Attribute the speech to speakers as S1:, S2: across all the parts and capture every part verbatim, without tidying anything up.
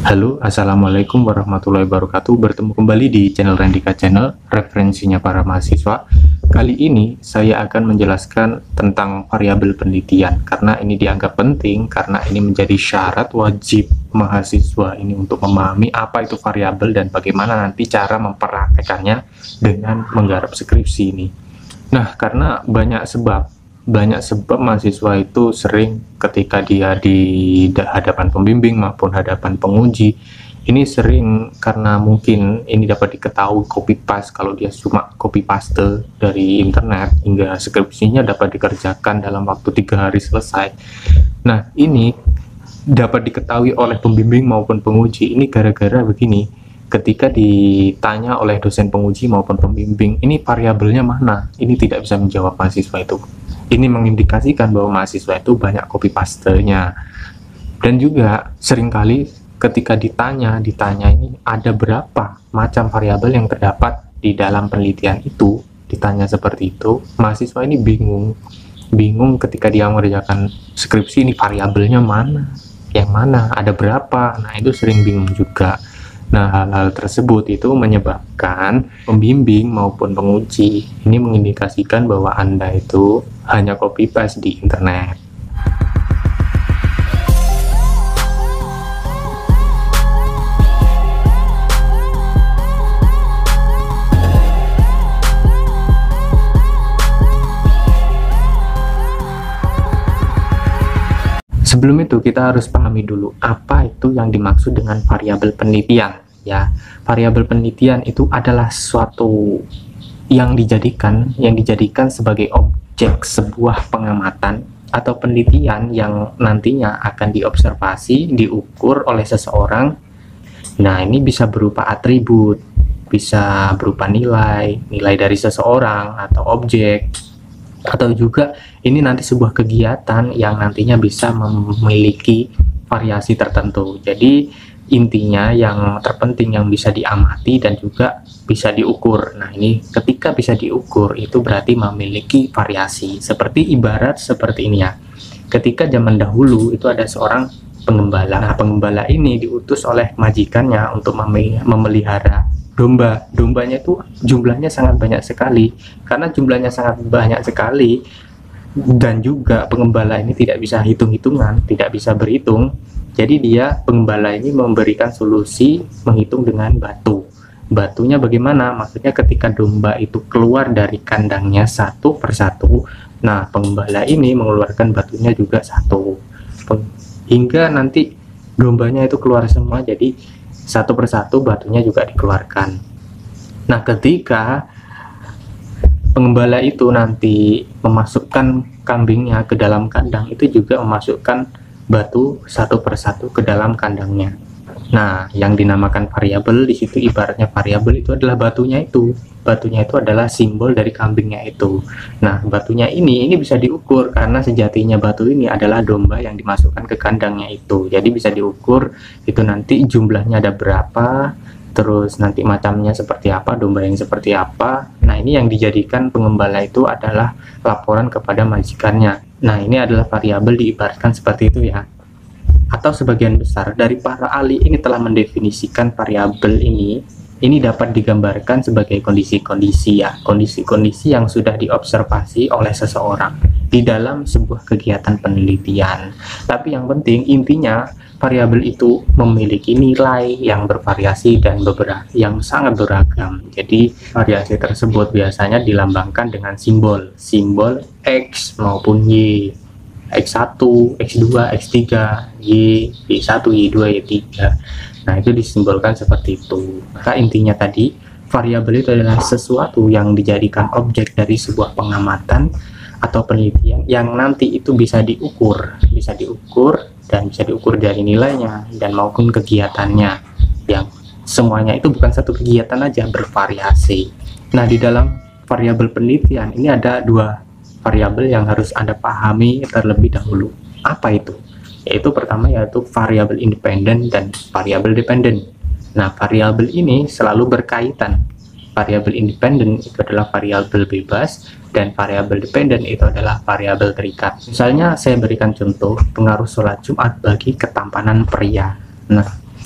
S1: Halo, Assalamualaikum warahmatullahi wabarakatuh. Bertemu kembali di channel Rendika Channel, referensinya para mahasiswa. Kali ini saya akan menjelaskan tentang variabel penelitian, karena ini dianggap penting, karena ini menjadi syarat wajib mahasiswa ini untuk memahami apa itu variabel dan bagaimana nanti cara mempraktekannya dengan menggarap skripsi ini. Nah, karena banyak sebab banyak sebab mahasiswa itu sering ketika dia di hadapan pembimbing maupun hadapan penguji ini sering karena mungkin ini dapat diketahui copy paste. Kalau dia cuma copy paste dari internet hingga skripsinya dapat dikerjakan dalam waktu tiga hari selesai. Nah, ini dapat diketahui oleh pembimbing maupun penguji ini gara-gara begini. Ketika ditanya oleh dosen penguji maupun pembimbing, ini variabelnya mana? Ini tidak bisa menjawab mahasiswa itu. Ini mengindikasikan bahwa mahasiswa itu banyak copy paste-nya. Dan juga seringkali ketika ditanya, ditanya ini ada berapa macam variabel yang terdapat di dalam penelitian itu, ditanya seperti itu, mahasiswa ini bingung. Bingung ketika dia mengerjakan skripsi, ini variabelnya mana? Yang mana? Ada berapa? Nah, itu sering bingung juga. Nah, hal-hal tersebut itu menyebabkan pembimbing maupun penguji ini mengindikasikan bahwa Anda itu hanya copy paste di internet. Sebelum itu kita harus pahami dulu apa itu yang dimaksud dengan variabel penelitian ya. Variabel penelitian itu adalah suatu yang dijadikan yang dijadikan sebagai objek sebuah pengamatan atau penelitian yang nantinya akan diobservasi, diukur oleh seseorang. Nah, ini bisa berupa atribut, bisa berupa nilai, nilai dari seseorang atau objek, atau juga ini nanti sebuah kegiatan yang nantinya bisa memiliki variasi tertentu. Jadi intinya yang terpenting yang bisa diamati dan juga bisa diukur. Nah, ini ketika bisa diukur itu berarti memiliki variasi. Seperti ibarat seperti ini ya. Ketika zaman dahulu itu ada seorang pengembala. Nah, pengembala ini diutus oleh majikannya untuk memelihara domba. Dombanya itu jumlahnya sangat banyak sekali. Karena jumlahnya sangat banyak sekali dan juga pengembala ini tidak bisa hitung-hitungan, tidak bisa berhitung. Jadi dia pengembala ini memberikan solusi menghitung dengan batu. Batunya bagaimana? Maksudnya ketika domba itu keluar dari kandangnya satu persatu, nah pengembala ini mengeluarkan batunya juga satu. Hingga nanti dombanya itu keluar semua, jadi satu persatu batunya juga dikeluarkan. Nah, ketika pengembala itu nanti memasukkan kambingnya ke dalam kandang, itu juga memasukkan batu satu persatu ke dalam kandangnya. Nah, yang dinamakan variabel di situ ibaratnya variabel itu adalah batunya itu. Batunya itu adalah simbol dari kambingnya itu. Nah, batunya ini ini bisa diukur karena sejatinya batu ini adalah domba yang dimasukkan ke kandangnya itu. Jadi bisa diukur itu nanti jumlahnya ada berapa, terus nanti macamnya seperti apa, domba yang seperti apa. Nah, ini yang dijadikan pengembala itu adalah laporan kepada majikannya. Nah, ini adalah variabel diibaratkan seperti itu ya. Atau sebagian besar dari para ahli ini telah mendefinisikan variabel ini ini dapat digambarkan sebagai kondisi-kondisi ya, kondisi-kondisi yang sudah diobservasi oleh seseorang di dalam sebuah kegiatan penelitian. Tapi yang penting intinya variabel itu memiliki nilai yang bervariasi dan beberapa yang sangat beragam. Jadi variasi tersebut biasanya dilambangkan dengan simbol, simbol X maupun Y. X satu, X dua, X tiga, Y, Y satu, Y dua, Y tiga. Nah, itu disimbolkan seperti itu. Maka intinya tadi, variabel itu adalah sesuatu yang dijadikan objek dari sebuah pengamatan atau penelitian yang nanti itu bisa diukur, bisa diukur dan bisa diukur dari nilainya dan maupun kegiatannya. Yang semuanya itu bukan satu kegiatan aja, bervariasi. Nah, di dalam variabel penelitian ini ada dua variabel yang harus Anda pahami terlebih dahulu. Apa itu? Yaitu pertama yaitu variabel independen dan variabel dependen. Nah, variabel ini selalu berkaitan. Variabel independen itu adalah variabel bebas dan variabel dependen itu adalah variabel terikat. Misalnya saya berikan contoh pengaruh sholat Jumat bagi ketampanan pria. Nah,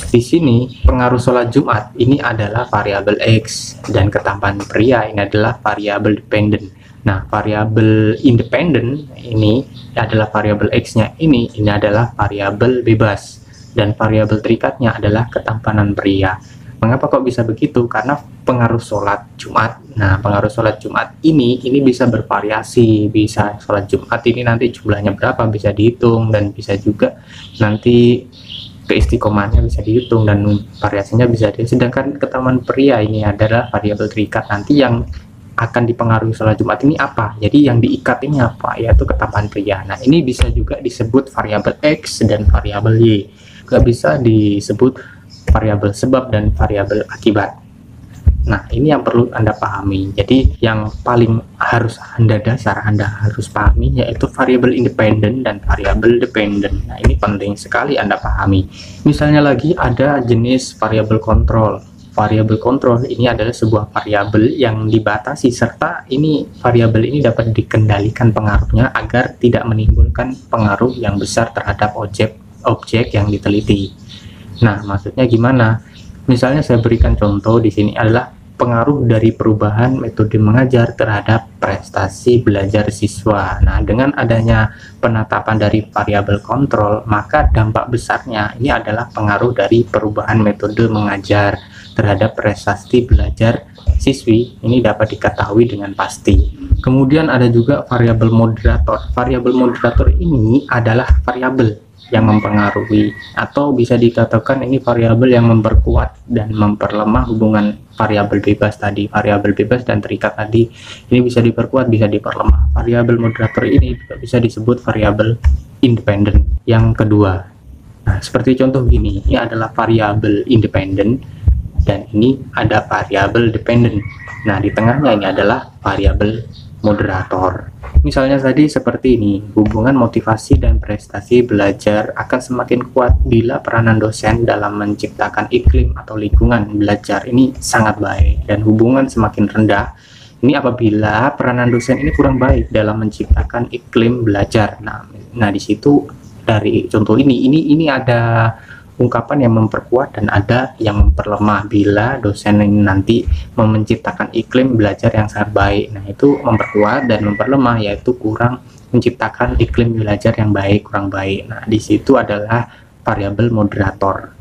S1: Di sini pengaruh sholat Jumat ini adalah variabel X dan ketampanan pria ini adalah variabel dependent. Nah, variabel independen ini adalah variabel X-nya ini ini adalah variabel bebas dan variabel terikatnya adalah ketampanan pria. Mengapa kok bisa begitu? Karena pengaruh sholat Jumat. Nah, pengaruh sholat Jumat ini ini bisa bervariasi, bisa sholat Jumat ini nanti jumlahnya berapa bisa dihitung dan bisa juga nanti keistiqomahnya bisa dihitung dan variasinya bisa dihitung. Sedangkan ketampanan pria ini adalah variabel terikat. Nanti yang akan dipengaruhi sholat Jumat ini apa? Jadi yang diikat ini apa? Yaitu ketampanan pria. Nah, ini bisa juga disebut variabel X dan variabel Y. Gak bisa disebut variabel sebab dan variabel akibat. Nah, ini yang perlu Anda pahami. Jadi yang paling harus Anda dasar Anda harus pahami yaitu variabel independen dan variabel dependent. Nah, ini penting sekali Anda pahami. Misalnya lagi ada jenis variabel kontrol. Variabel kontrol ini adalah sebuah variabel yang dibatasi serta ini variabel ini dapat dikendalikan pengaruhnya agar tidak menimbulkan pengaruh yang besar terhadap objek objek yang diteliti. Nah, maksudnya gimana? Misalnya saya berikan contoh di sini adalah pengaruh dari perubahan metode mengajar terhadap prestasi belajar siswa. Nah, dengan adanya penetapan dari variabel kontrol, maka dampak besarnya ini adalah pengaruh dari perubahan metode mengajar terhadap prestasi belajar siswi. Ini dapat diketahui dengan pasti. Kemudian ada juga variabel moderator. Variabel moderator ini adalah variabel yang mempengaruhi atau bisa dikatakan ini variabel yang memperkuat dan memperlemah hubungan variabel bebas tadi. Variabel bebas dan terikat tadi ini bisa diperkuat, bisa diperlemah. Variabel moderator ini juga bisa disebut variabel independen yang kedua. Nah, seperti contoh gini, ini adalah variabel independen dan ini ada variabel dependen. Nah, di tengahnya ini adalah variabel moderator. Misalnya tadi seperti ini, hubungan motivasi dan prestasi belajar akan semakin kuat bila peranan dosen dalam menciptakan iklim atau lingkungan belajar ini sangat baik, dan hubungan semakin rendah ini apabila peranan dosen ini kurang baik dalam menciptakan iklim belajar. Nah, nah di situ dari contoh ini ini ini ada ungkapan yang memperkuat dan ada yang memperlemah bila dosen ini nanti menciptakan iklim belajar yang sangat baik. Nah, itu memperkuat dan memperlemah yaitu kurang menciptakan iklim belajar yang baik, kurang baik. Nah, di situ adalah variabel moderator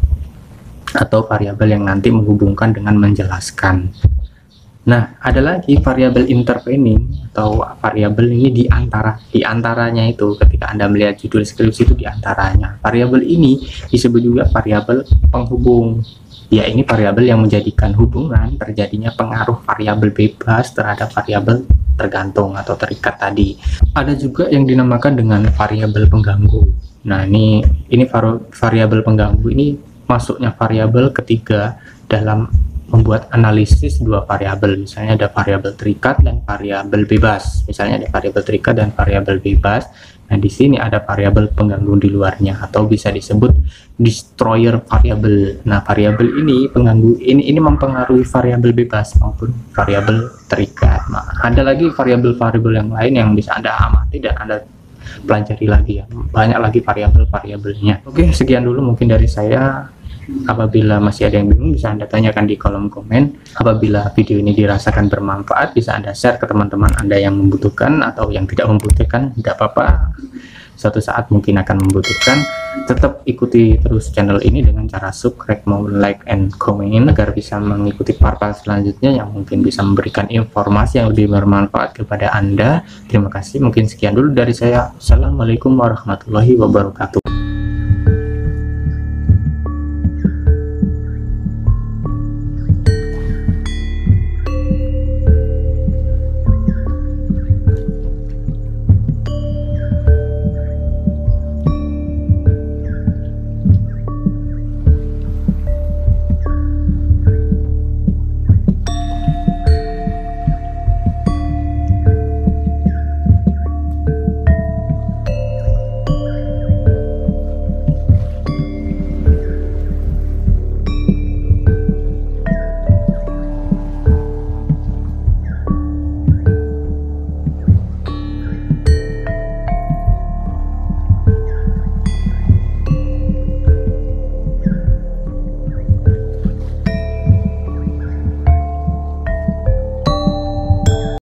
S1: atau variabel yang nanti menghubungkan dengan menjelaskan. Nah, ada lagi variabel intervening atau variabel ini di antara di antaranya itu ketika Anda melihat judul skripsi itu di antaranya. Variabel ini disebut juga variabel penghubung. Ya, ini variabel yang menjadikan hubungan terjadinya pengaruh variabel bebas terhadap variabel tergantung atau terikat tadi. Ada juga yang dinamakan dengan variabel pengganggu. Nah, ini ini variabel pengganggu ini masuknya variabel ketiga dalam membuat analisis dua variabel. Misalnya ada variabel terikat dan variabel bebas. Misalnya ada variabel terikat dan variabel bebas. Nah, di sini ada variabel pengganggu di luarnya atau bisa disebut destroyer variabel. Nah, variabel ini pengganggu ini ini mempengaruhi variabel bebas maupun variabel terikat. Nah, ada lagi variabel-variabel yang lain yang bisa Anda amati dan Anda pelajari lagi ya. Banyak lagi variabel-variabelnya. Oke, sekian dulu mungkin dari saya. Apabila masih ada yang bingung bisa Anda tanyakan di kolom komen. Apabila video ini dirasakan bermanfaat bisa Anda share ke teman-teman Anda yang membutuhkan atau yang tidak membutuhkan, tidak apa-apa, suatu saat mungkin akan membutuhkan. Tetap ikuti terus channel ini dengan cara subscribe, like, and comment agar bisa mengikuti part-part selanjutnya yang mungkin bisa memberikan informasi yang lebih bermanfaat kepada Anda. Terima kasih, mungkin sekian dulu dari saya. Assalamualaikum warahmatullahi wabarakatuh.